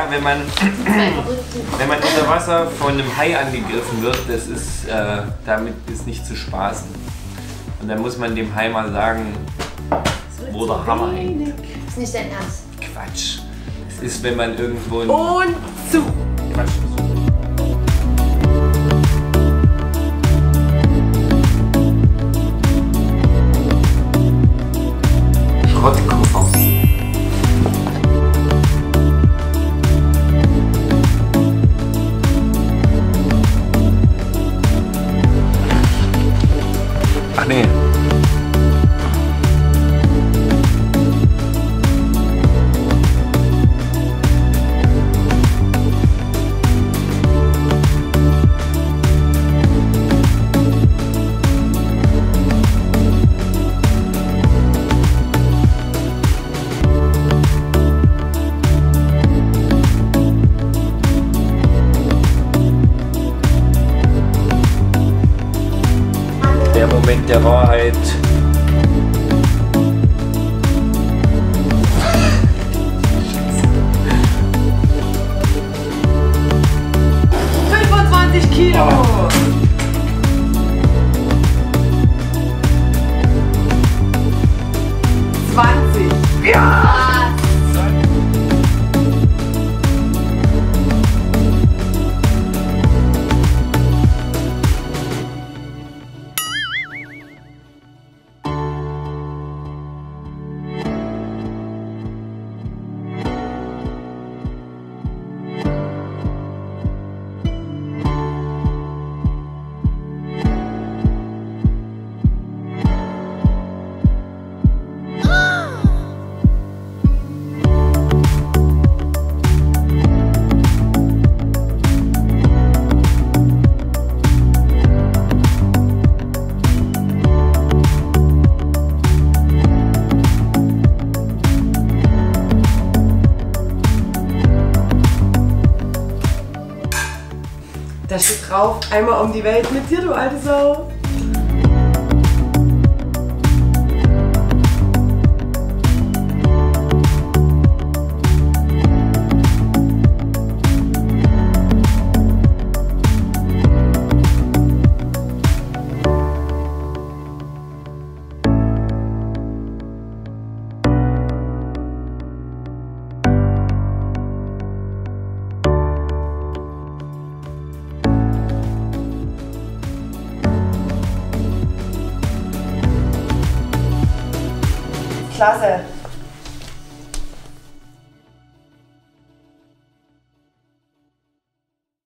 wenn man unter Wasser von einem Hai angegriffen wird, das ist, damit ist nicht zu spaßen. Und dann muss man dem Hai mal sagen, wo der Hammer hängt. Das ist nicht dein Ernst. Quatsch. Es ist, wenn man irgendwo... Und zu! Quatsch. Schrottkoffer. Ach nee. Der Moment der Wahrheit. Kilo. Oh. 20. Ja! Da steht drauf, einmal um die Welt mit dir, du alte Sau. Klasse.